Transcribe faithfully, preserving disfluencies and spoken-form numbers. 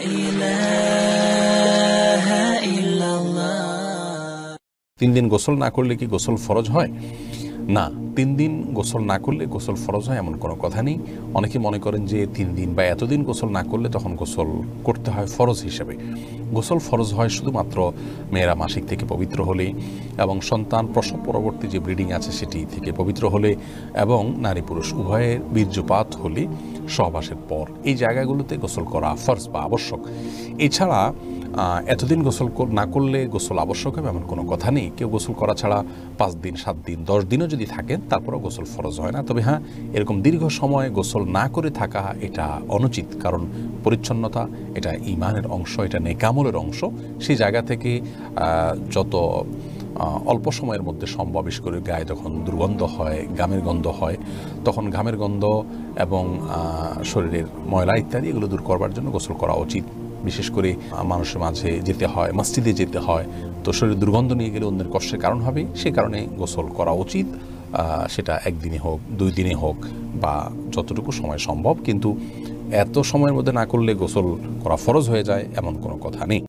إله إلا الله. তিন দিন গোসল না করলে কি গোসল ফরজ হয়? না, তিন দিন গোসল না করলে গোসল ফরজ হয় এমন কোনো কথা নেই। অনেকে মনে করেন যে তিন দিন বা এতদিন গোসল না করলে তখন গোসল করতে হয় ফরজ হিসেবে। গোসল ফরজ হয় শুধুমাত্র মেয়েরা মাসিক থেকে পবিত্র হলে এবং সন্তান প্রসব পরবর্তী যে ব্লিডিং আছে সেটি থেকে পবিত্র হলে এবং নারী পুরুষ উভয়ের বীর্যপাত হলে সহবাসের পর এই জায়গাগুলোতে গোসল করা ফরজ বা আবশ্যক। এছাড়া এতদিন গোসল না করলে গোসল আবশ্যক হবে এমন কোনো কথা নেই। কেউ গোসল করা ছাড়া পাঁচ দিন সাত দিন দশ দিনও যদি থাকেন তারপরেও গোসল ফরজ হয় না। তবে হ্যাঁ, এরকম দীর্ঘ সময় গোসল না করে থাকা এটা অনুচিত, কারণ পরিচ্ছন্নতা এটা ঈমানের অংশ, এটা নেকামলের অংশ। সেই জায়গা থেকে যত অল্প সময়ের মধ্যে সম্ভব, বিশেষ করে গায়ে যখন দুর্গন্ধ হয়, ঘামের গন্ধ হয়, তখন ঘামের গন্ধ এবং শরীরের ময়লা ইত্যাদি এগুলো দূর করবার জন্য গোসল করা উচিত। বিশেষ করে মানুষের মাঝে যেতে হয়, মসজিদে যেতে হয়, তো শরীরে দুর্গন্ধ নিয়ে গেলে অন্যের কষ্টের কারণ হবে, সে কারণে গোসল করা উচিত। সেটা একদিনে হোক, দুই দিনে হোক, বা যতটুকু সময় সম্ভব। কিন্তু এত সময়ের মধ্যে না করলে গোসল করা ফরজ হয়ে যায় এমন কোনো কথা নেই।